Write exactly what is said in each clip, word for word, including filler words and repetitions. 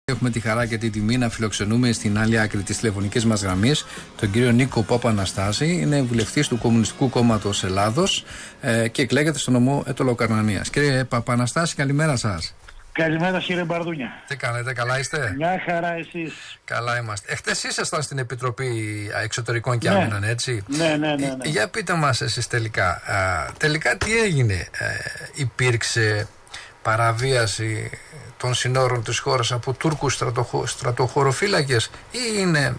Έχουμε τη χαρά και τη τιμή να φιλοξενούμε στην άλλη άκρη της τηλεφωνικής μας γραμμής τον κύριο Νίκο Παπαναστάση. Είναι βουλευτής του Κομμουνιστικού Κόμματος Ελλάδος ε, και εκλέγεται στο νομό Αιτωλοκαρνανίας. Κύριε Παπαναστάση, καλημέρα σας. Καλημέρα κύριε Μπαρδούνια. Τι κάνετε, καλά είστε? Μια χαρά, εσείς? Καλά είμαστε. Εχθές ήσασταν στην Επιτροπή Εξωτερικών και Άμυνας, ναι. Έτσι. Ναι, ναι, ναι, ναι. Για πείτε μας εσείς τελικά, α, τελικά τι έγινε, ε, υπήρξε παραβίαση των συνόρων της χώρας από Τούρκους στρατοχω, στρατοχωροφύλακες ή είναι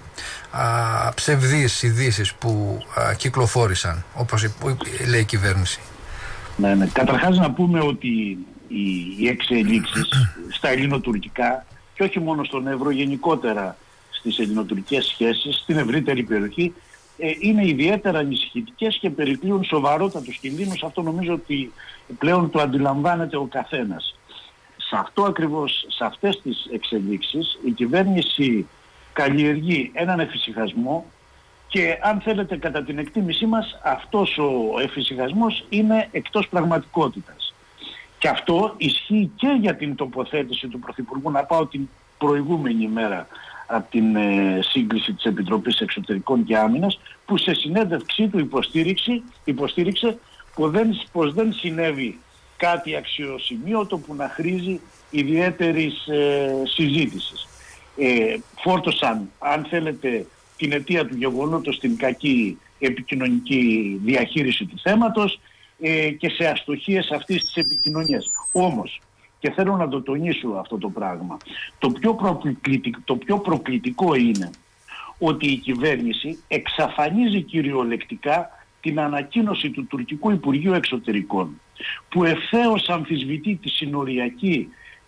α, ψευδείς ειδήσεις που α, κυκλοφόρησαν, όπως λέει η κυβέρνηση? Ναι, ναι. Καταρχάς να πούμε ότι οι, οι εξελίξεις στα ελληνοτουρκικά και όχι μόνο στον Εύρο, γενικότερα στις ελληνοτουρκικές σχέσεις, στην ευρύτερη περιοχή, ε, είναι ιδιαίτερα ανησυχητικές και περικλείουν σοβαρότατους κινδύνους. Αυτό νομίζω ότι πλέον το αντιλαμβάνεται ο καθένας. Σε αυτό ακριβώς, σε αυτές τις εξελίξεις, η κυβέρνηση καλλιεργεί έναν εφησυχασμό και αν θέλετε κατά την εκτίμησή μας αυτός ο εφησυχασμός είναι εκτός πραγματικότητας. Και αυτό ισχύει και για την τοποθέτηση του Πρωθυπουργού. Να πάω την προηγούμενη μέρα από την ε, σύγκληση της Επιτροπής Εξωτερικών και Άμυνας, που σε συνέντευξή του υποστήριξε, υποστήριξε πως δεν, πως δεν συνέβη κάτι αξιοσημείωτο που να χρήζει ιδιαίτερης ε, συζήτησης. Ε, φόρτωσαν, αν θέλετε, την αιτία του γεγονότος στην κακή επικοινωνική διαχείριση του θέματος ε, και σε αστοχίες αυτής της επικοινωνίας. Όμως, και θέλω να το τονίσω αυτό το πράγμα, το πιο προκλητικό, το πιο προκλητικό είναι ότι η κυβέρνηση εξαφανίζει κυριολεκτικά την ανακοίνωση του τουρκικού Υπουργείου Εξωτερικών, που ευθέως αμφισβητεί τη συνοριακή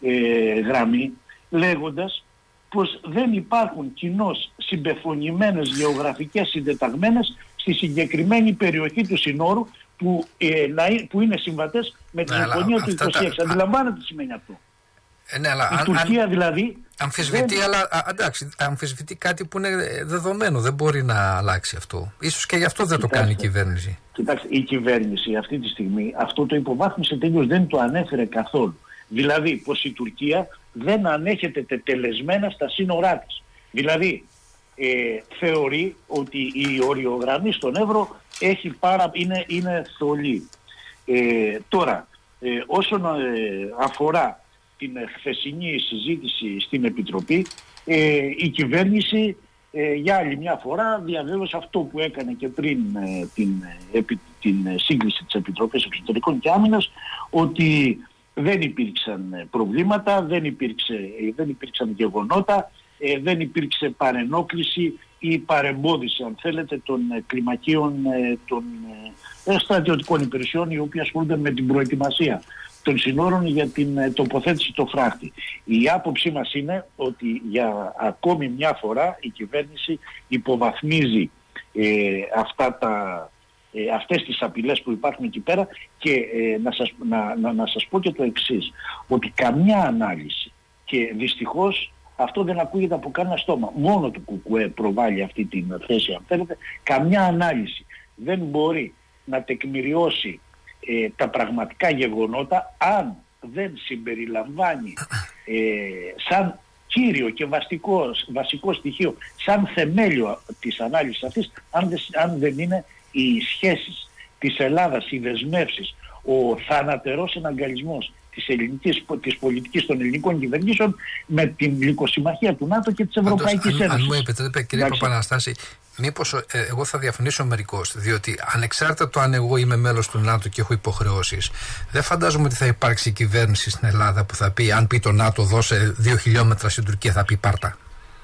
ε, γραμμή, λέγοντας πως δεν υπάρχουν κοινώς συμπεφωνημένες γεωγραφικές συντεταγμένες στη συγκεκριμένη περιοχή του συνόρου που, ε, που είναι συμβατές με τη συμφωνία του είκοσι έξι. Τα... Αντιλαμβάνετε τι σημαίνει αυτό? Ε, ναι, αλλά, η αν, Τουρκία αν, δηλαδή αμφισβητεί, δεν... αλλά α, εντάξει, αμφισβητεί κάτι που είναι δεδομένο, δεν μπορεί να αλλάξει αυτό. Ίσως και γι' αυτό δεν Κοιτάξτε, το κάνει η κυβέρνηση. Κοιτάξτε, η κυβέρνηση αυτή τη στιγμή αυτό το υποβάθμισε τελείως, δεν το ανέφερε καθόλου. Δηλαδή πως η Τουρκία δεν ανέχεται τετελεσμένα στα σύνορά της. Δηλαδή ε, θεωρεί ότι η οριογραμμή στον Εύρο έχει πάρα, είναι, είναι θολή. Ε, τώρα, ε, όσον ε, αφορά την χθεσινή συζήτηση στην Επιτροπή, ε, η κυβέρνηση ε, για άλλη μια φορά διαβέβαιωσε αυτό που έκανε και πριν ε, την, ε, την σύγκληση της Επιτροπής Εξωτερικών και Άμυνας, ότι δεν υπήρξαν προβλήματα, δεν, υπήρξε, δεν υπήρξαν γεγονότα, ε, δεν υπήρξε παρενόχληση ή παρεμπόδιση, αν θέλετε, των κλιμακίων ε, των ε, στρατιωτικών υπηρεσιών, οι οποίοι ασχολούνται με την προετοιμασία των συνόρων για την ε, τοποθέτηση στο φράχτη. Η άποψή μας είναι ότι για ακόμη μια φορά η κυβέρνηση υποβαθμίζει ε, αυτά τα, ε, αυτές τις απειλές που υπάρχουν εκεί πέρα και ε, να, σας, να, να, να σας πω και το εξής, ότι καμιά ανάλυση, και δυστυχώς αυτό δεν ακούγεται από κανένα στόμα, μόνο το ΚΚΕ προβάλλει αυτή την θέση, αν θέλετε, καμιά ανάλυση δεν μπορεί να τεκμηριώσει ε, τα πραγματικά γεγονότα αν δεν συμπεριλαμβάνει ε, σαν κύριο και βασικό, βασικό στοιχείο, σαν θεμέλιο της ανάλυσης αυτής, αν δεν, αν δεν είναι οι σχέσεις της Ελλάδας, οι δεσμεύσεις, ο θανατερός εναγκαλισμός της, ελληνικής, της πολιτικής των ελληνικών κυβερνήσεων με την γλυκοσυμμαχία του ΝΑΤΟ και της Ευρωπαϊκής Ένωσης. Αν μου επιτρέπετε, κύριε Παπαναστάση, μήπως ε, εγώ θα διαφωνήσω μερικώς, διότι ανεξάρτητα το αν εγώ είμαι μέλος του ΝΑΤΟ και έχω υποχρεώσεις, δεν φαντάζομαι ότι θα υπάρξει κυβέρνηση στην Ελλάδα που θα πει, αν πει το ΝΑΤΟ δώσε δύο χιλιόμετρα στην Τουρκία, θα πει πάρτα.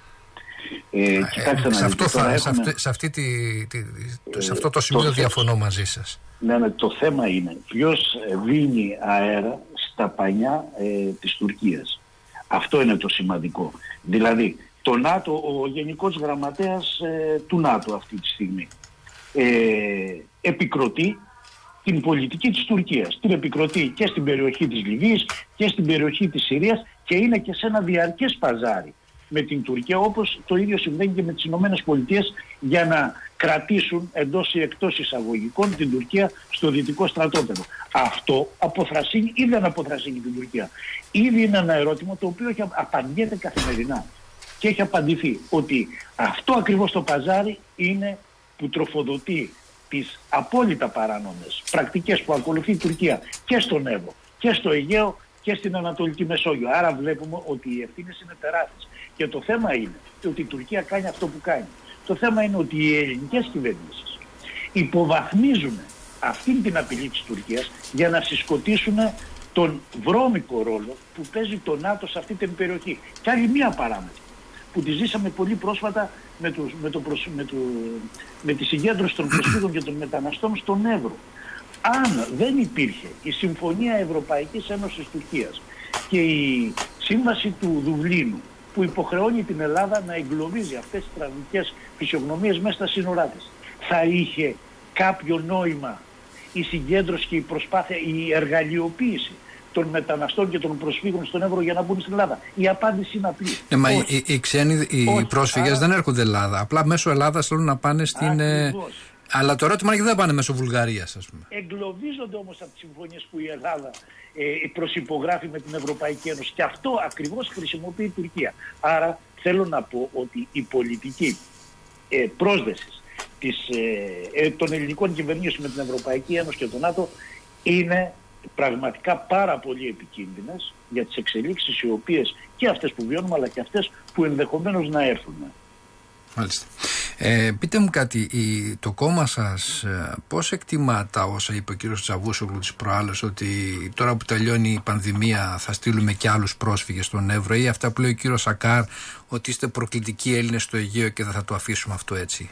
Ε, κοιτάξτε, ε, σε, αυτό θα, έχουμε... σε, αυτή, σε, αυτή τη, τη, τη, σε αυτό το σημείο το διαφωνώ μαζί σας. Ναι, ναι, το θέμα είναι ποιος δίνει αέρα στα πανιά ε, της Τουρκίας. Αυτό είναι το σημαντικό. Δηλαδή, το ΝΑΤΟ, ο Γενικός Γραμματέας ε, του ΝΑΤΟ αυτή τη στιγμή ε, επικροτεί την πολιτική της Τουρκίας. Την επικροτεί και στην περιοχή της Λιβύης και στην περιοχή της Συρίας και είναι και σε ένα διαρκές παζάρι με την Τουρκία, όπως το ίδιο συμβαίνει και με τις Ηνωμένες Πολιτείες, για να κρατήσουν εντός ή εκτός εισαγωγικών την Τουρκία στο δυτικό στρατόπεδο. Αυτό αποθρασύνει ή δεν αποθρασύνει την Τουρκία? Ήδη είναι ένα ερώτημα το οποίο έχει απαντιέται καθημερινά και έχει απαντηθεί ότι αυτό ακριβώς το παζάρι είναι που τροφοδοτεί τις απόλυτα παράνομες πρακτικές που ακολουθεί η Τουρκία και στον Εύρο και στο Αιγαίο και στην Ανατολική Μεσόγειο. Άρα βλέπουμε ότι οι ευθύνες είναι τεράστιες. Και το θέμα είναι ότι η Τουρκία κάνει αυτό που κάνει. Το θέμα είναι ότι οι ελληνικές κυβερνήσεις υποβαθμίζουν αυτήν την απειλή της Τουρκίας για να συσκοτήσουν τον βρώμικο ρόλο που παίζει το ΝΑΤΟ σε αυτή την περιοχή. Και άλλη μία παράμετρο που τη ζήσαμε πολύ πρόσφατα με, το, με, το προσ, με, το, με τη συγκέντρωση των προσφύγων και των μεταναστών στον Εύρο. Αν δεν υπήρχε η Συμφωνία Ευρωπαϊκής Ένωσης Τουρκίας και η Σύμβαση του Δουβλίνου που υποχρεώνει την Ελλάδα να εγκλωβίζει αυτές τις τραγικές φυσιογνωμίες μέσα στα σύνορά της, θα είχε κάποιο νόημα η συγκέντρωση και η προσπάθεια, η εργαλειοποίηση των μεταναστών και των προσφύγων στον Εύρο για να μπουν στην Ελλάδα? Η απάντηση είναι απλή. Ε, μα οι, οι ξένοι, οι πρόσφυγες άρα... δεν έρχονται Ελλάδα. Απλά μέσω Ελλάδας θέλουν να πάνε στην... Ακριβώς. Αλλά το ερώτημα είναι γιατί δεν πάνε μέσω Βουλγαρίας, ας πούμε. Εγκλωβίζονται όμως από τις συμφωνίες που η Ελλάδα ε, προσυπογράφει με την Ευρωπαϊκή Ένωση. Και αυτό ακριβώς χρησιμοποιεί η Τουρκία. Άρα θέλω να πω ότι η πολιτική ε, πρόσδεσης της, ε, ε, των ελληνικών κυβερνήσεων με την Ευρωπαϊκή Ένωση και τον ΝΑΤΟ είναι πραγματικά πάρα πολύ επικίνδυνες για τις εξελίξεις οι οποίες και αυτές που βιώνουμε αλλά και αυτές που ενδεχομένως να έρθουν. Μάλιστα. Ε, πείτε μου κάτι, η, το κόμμα σας ε, πώς εκτιμά τα όσα είπε ο κύριος Τσαβούσογλου τις προάλλες, ότι τώρα που τελειώνει η πανδημία θα στείλουμε και άλλους πρόσφυγες στον Εύρο, ή αυτά που λέει ο κύριος Σακάρ ότι είστε προκλητικοί Έλληνες στο Αιγαίο και δεν θα το αφήσουμε αυτό έτσι?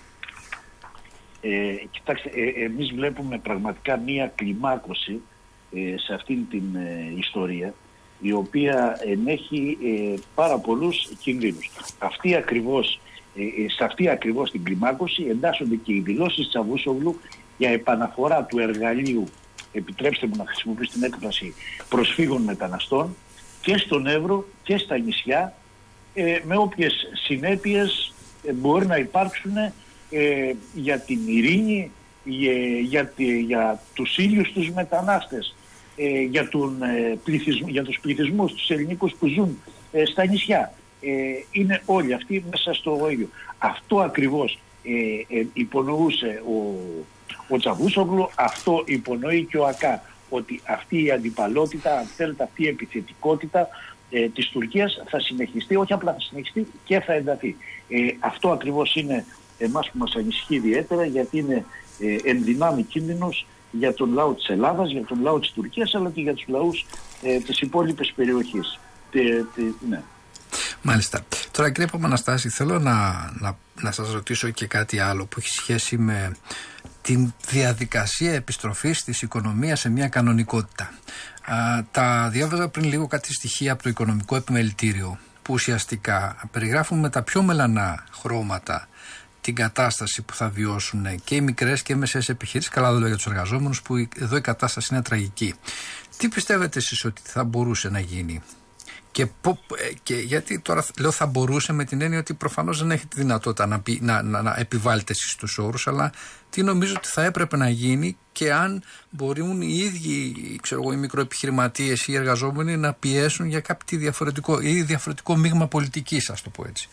Ε, κοιτάξτε, ε, εμείς βλέπουμε πραγματικά μία κλιμάκωση ε, σε αυτήν την ε, ιστορία, η οποία ενέχει ε, πάρα πολλούς κινδύνους. Αυτή ακριβώς Σε αυτή ακριβώς την κλιμάκωση εντάσσονται και οι δηλώσεις Τσαβούσογλου για επαναφορά του εργαλείου, επιτρέψτε μου να χρησιμοποιήσω την έκφραση, προσφύγων μεταναστών και στον Εύρο και στα νησιά, ε, με όποιες συνέπειες ε, μπορεί να υπάρξουν ε, για την ειρήνη, για, για, για τους ίδιους τους μετανάστες, ε, για, τον, ε, πληθυσμ, για τους πληθυσμούς, τους ελληνικούς που ζουν ε, στα νησιά. Ε, είναι όλοι αυτοί μέσα στο ίδιο. Αυτό ακριβώς ε, ε, υπονοούσε ο, ο Τσαβούσογλου, αυτό υπονοεί και ο ΑΚΑ, ότι αυτή η αντιπαλότητα, αν θέλετε, αυτή η επιθετικότητα ε, της Τουρκίας θα συνεχιστεί, όχι απλά θα συνεχιστεί και θα ενταθεί. Ε, αυτό ακριβώς είναι εμάς που μας ανησυχεί ιδιαίτερα, γιατί είναι ε, ενδυνάμει κίνδυνος για τον λαό της Ελλάδας, για τον λαό της Τουρκίας, αλλά και για τους λαούς ε, της υπόλοιπης περιοχής. Τε, τε, ναι. Μάλιστα. Τώρα, κύριε Παπαναστάση, θέλω να, να, να σας ρωτήσω και κάτι άλλο που έχει σχέση με την διαδικασία επιστροφής της οικονομίας σε μια κανονικότητα. Α, τα διάβαζα πριν λίγο κάτι στοιχεία από το Οικονομικό Επιμελητήριο που ουσιαστικά περιγράφουν με τα πιο μελανά χρώματα την κατάσταση που θα βιώσουν και οι μικρές και οι μεσαίες επιχειρήσεις, καλά δεν λέω για τους εργαζόμενους, που εδώ η κατάσταση είναι τραγική. Τι πιστεύετε εσείς ότι θα μπορούσε να γίνει? Και, πο, και γιατί τώρα λέω θα μπορούσε, με την έννοια ότι προφανώς δεν έχει τη δυνατότητα να, πει, να, να, να επιβάλλετε εσείς τους όρους, αλλά τι νομίζω ότι θα έπρεπε να γίνει και αν μπορούν οι ίδιοι, ξέρω εγώ, οι μικροεπιχειρηματίες ή οι εργαζόμενοι να πιέσουν για κάτι διαφορετικό ή διαφορετικό μείγμα πολιτικής, ας το πω έτσι.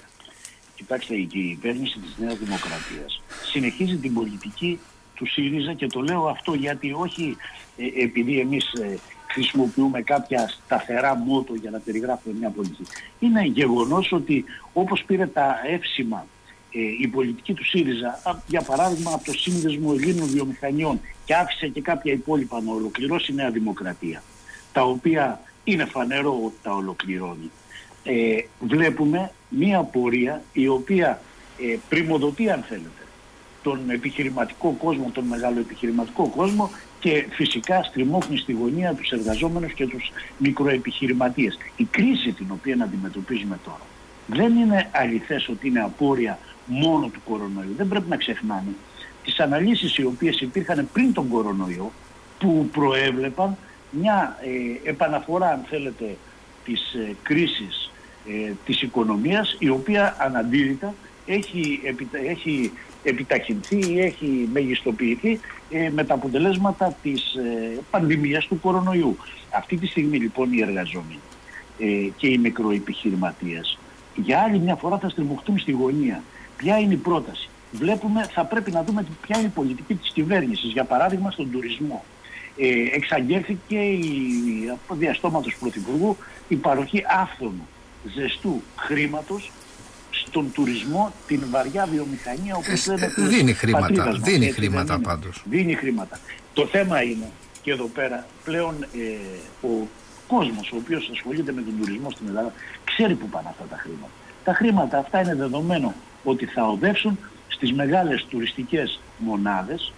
Κοιτάξτε, η κυβέρνηση της Νέας Δημοκρατίας συνεχίζει την πολιτική του ΣΥΡΙΖΑ, και το λέω αυτό γιατί όχι ε, επειδή εμείς ε, χρησιμοποιούμε κάποια σταθερά μότο για να περιγράφουμε μια πολιτική. Είναι γεγονός ότι όπως πήρε τα εύσημα ε, η πολιτική του ΣΥΡΙΖΑ, για παράδειγμα από το Σύνδεσμο Ελλήνων Βιομηχανιών, και άφησε και κάποια υπόλοιπα να ολοκληρώσει η Νέα Δημοκρατία, τα οποία είναι φανερό ότι τα ολοκληρώνει, ε, βλέπουμε μια πορεία η οποία ε, πριμοδοτεί, αν θέλετε, τον επιχειρηματικό κόσμο, τον μεγάλο επιχειρηματικό κόσμο, και φυσικά στριμώχνει στη γωνία τους εργαζόμενους και τους μικροεπιχειρηματίες. Η κρίση την οποία αντιμετωπίζουμε τώρα δεν είναι αληθές ότι είναι απόρρια μόνο του κορονοϊού. Δεν πρέπει να ξεχνάμε τις αναλύσεις οι οποίες υπήρχαν πριν τον κορονοϊό, που προέβλεπαν μια ε, επαναφορά, αν θέλετε, της ε, κρίσης ε, της οικονομίας, η οποία αναντήρητα έχει, επιτα, έχει επιταχυνθεί ή έχει μεγιστοποιηθεί ε, με τα αποτελέσματα της ε, πανδημίας του κορονοϊού. Αυτή τη στιγμή λοιπόν οι εργαζόμενοι ε, και οι μικροεπιχειρηματίες για άλλη μια φορά θα στριμωχτούν στη γωνία. Ποια είναι η πρόταση? Βλέπουμε, θα πρέπει να δούμε ποια είναι η πολιτική της κυβέρνησης, για παράδειγμα στον τουρισμό. Ε, εξαγγέλθηκε η, από διαστόματος Πρωθυπουργού η παροχή άφθονου ζεστού χρήματος στον τουρισμό, την βαριά βιομηχανία, όπως ε, λέμε, δίνει χρήματα, μας, δίνει έτσι, χρήματα δίνει, πάντως. Δίνει χρήματα. Το θέμα είναι, και εδώ πέρα πλέον ε, ο κόσμος ο οποίος ασχολείται με τον τουρισμό στην Ελλάδα ξέρει που πάνε αυτά τα χρήματα. Τα χρήματα αυτά είναι δεδομένο ότι θα οδεύσουν στις μεγάλες τουριστικές μονάδες,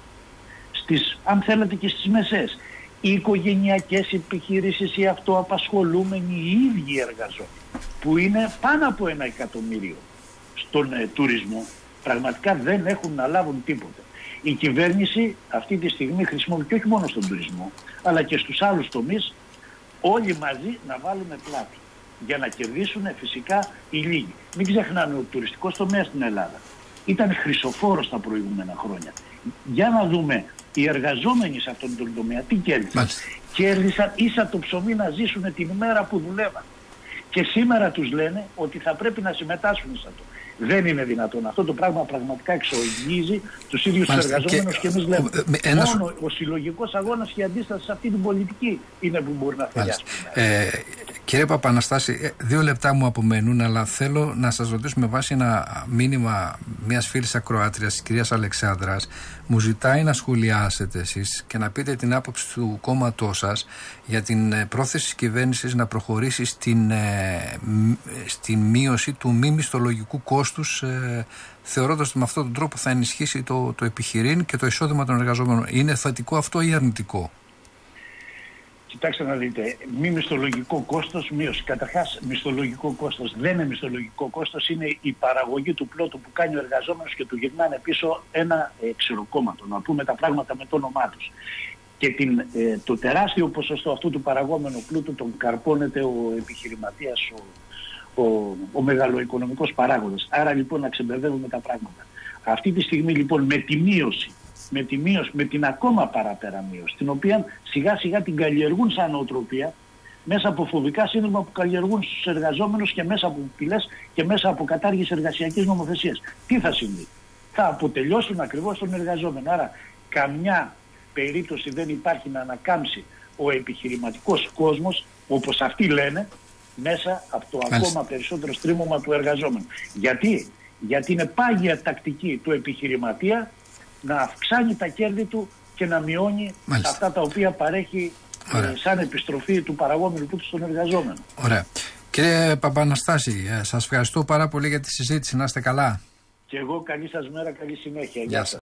στις, αν θέλετε, και στις μεσαίες. Οι οικογενειακές επιχειρήσεις, οι αυτοαπασχολούμενοι, οι ίδιοι εργαζόμενοι, που είναι πάνω από ένα εκατομμύριο στον ε, τουρισμό, πραγματικά δεν έχουν να λάβουν τίποτα. Η κυβέρνηση αυτή τη στιγμή χρησιμοποιεί, και όχι μόνο στον τουρισμό, αλλά και στους άλλους τομείς, όλοι μαζί να βάλουμε πλάτη για να κερδίσουν φυσικά οι λίγοι. Μην ξεχνάμε ότι ο τουριστικός τομέας στην Ελλάδα ήταν χρυσοφόρος τα προηγούμενα χρόνια. Για να δούμε οι εργαζόμενοι σε αυτόν τον τομέα τι κέρδισαν. Κέρδισαν ίσα το ψωμί να ζήσουν την ημέρα που δουλεύαν. Και σήμερα τους λένε ότι θα πρέπει να συμμετάσχουν σε αυτό. Δεν είναι δυνατόν. Αυτό το πράγμα πραγματικά εξοργίζει τους ίδιους τους εργαζόμενους, και, και εμείς λέμε. Ένας... Μόνο ο συλλογικός αγώνας και η αντίσταση σε αυτή την πολιτική είναι που μπορεί να θελιάσει. Ε, κύριε Παπαναστάση, δύο λεπτά μου απομένουν, αλλά θέλω να σας ρωτήσω με βάση ένα μήνυμα μιας φίλης ακροάτριας, της κυρίας Αλεξάνδρας. Μου ζητάει να σχολιάσετε εσείς και να πείτε την άποψη του κόμματός σας για την πρόθεση της κυβέρνησης να προχωρήσει στην, ε, στην μείωση του μη μισθολογικού κόστους, ε, θεωρώντας ότι με αυτόν τον τρόπο θα ενισχύσει το, το επιχειρήν και το εισόδημα των εργαζομένων. Είναι θετικό αυτό ή αρνητικό? Κοιτάξτε να δείτε, μη μισθολογικό κόστος, μείωση. Καταρχάς, μισθολογικό κόστος δεν είναι μισθολογικό κόστος, είναι η παραγωγή του πλότου που κάνει ο εργαζόμενος και του γυρνάνε πίσω ένα ε, ξεροκόμματο, να πούμε τα πράγματα με το όνομά τους. Και την, ε, το τεράστιο ποσοστό αυτού του παραγόμενου πλούτου τον καρπώνεται ο επιχειρηματίας, ο, ο, ο μεγαλοοικονομικός παράγοντας. Άρα λοιπόν να ξεμπερδεύουμε τα πράγματα. Αυτή τη στιγμή λοιπόν με τη μείωση, με τη μείωση, με την ακόμα παραπέρα μείωση, την οποία σιγά σιγά την καλλιεργούν σαν νοοτροπία, μέσα από φοβικά σύνδρομα που καλλιεργούν στους εργαζόμενους και μέσα από πυλές και μέσα από κατάργηση εργασιακής νομοθεσίας. Τι θα συμβεί? Θα αποτελειώσουν ακριβώς τον εργαζόμενο. Άρα καμιά περίπτωση δεν υπάρχει να ανακάμψει ο επιχειρηματικός κόσμος, όπως αυτοί λένε, μέσα από το Μάλιστα. ακόμα περισσότερο στρίμωμα του εργαζόμενου. Γιατί? Γιατί είναι πάγια τακτική του επιχειρηματία να αυξάνει τα κέρδη του και να μειώνει Μάλιστα. αυτά τα οποία παρέχει ε, σαν επιστροφή του παραγόμενου πλούτου στον εργαζόμενο. Ωραία. Κύριε Παπαναστάση, σας ευχαριστώ πάρα πολύ για τη συζήτηση. Να είστε καλά. Και εγώ καλή σας μέρα, καλή συνέχεια. Γεια σας.